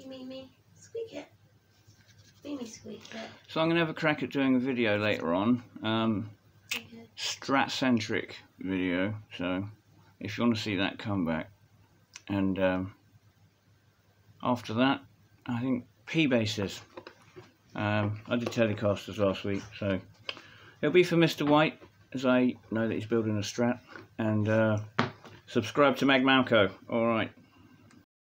me. Squeak it. Me squeak it. So I'm going to have a crack at doing a video later on. Okay. Strat-centric video. So if you want to see that, come back. And after that, I think P-bases. I did Telecasters last week, so it'll be for Mr. White, as I know that he's building a Strat. And subscribe to Magmalco. Alright.